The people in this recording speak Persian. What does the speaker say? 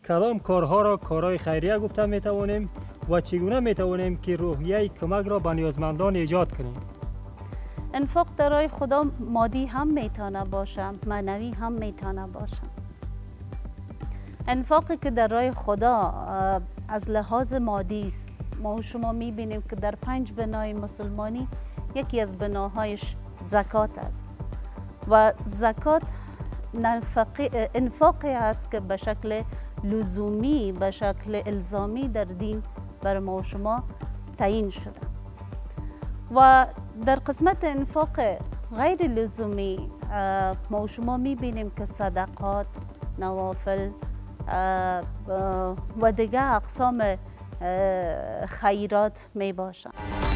کدام کارها را کارهای خیریه گفته می توانیم و چگونه می توانیم که روحیه کمک را به نیازمندان ایجاد کنیم؟ انفاق در راه خدا مادی هم میتونه باشه، معنوی هم میتونه باشه. انفاقی که در راه خدا از لحاظ مادی است، ما و شما میبینیم که در 5 بنای مسلمانی یکی از بناهایش زکات است و زکات انفاقی است که به شکل لزومی، به شکل الزامی در دین بر ما و شما تعیین شده. و در قسمت انفاق غیر لزومی ما و شما میبینیم که صدقات، نوافل و دیگه اقسام خیرات می باشند.